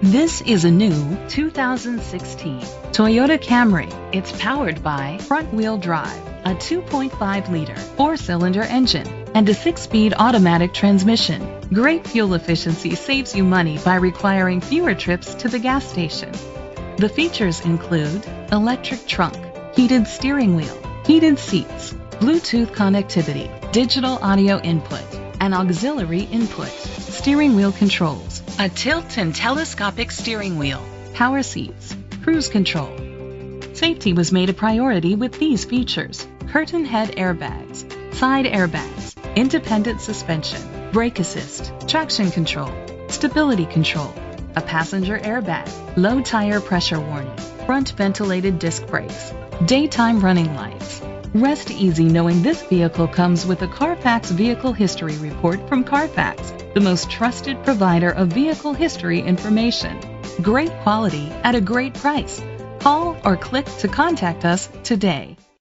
This is a new 2016 Toyota Camry. It's powered by front-wheel drive, a 2.5-liter four-cylinder engine, and a 6-speed automatic transmission. Great fuel efficiency saves you money by requiring fewer trips to the gas station. The features include electric trunk, heated steering wheel, heated seats, Bluetooth connectivity, digital audio input, an auxiliary input, steering wheel controls, a tilt and telescopic steering wheel, power seats, cruise control. Safety was made a priority with these features: curtain head airbags, side airbags, independent suspension, brake assist, traction control, stability control, a passenger airbag, low tire pressure warning, front ventilated disc brakes, daytime running lights. Rest easy knowing this vehicle comes with a Carfax Vehicle History Report from Carfax, the most trusted provider of vehicle history information. Great quality at a great price. Call or click to contact us today.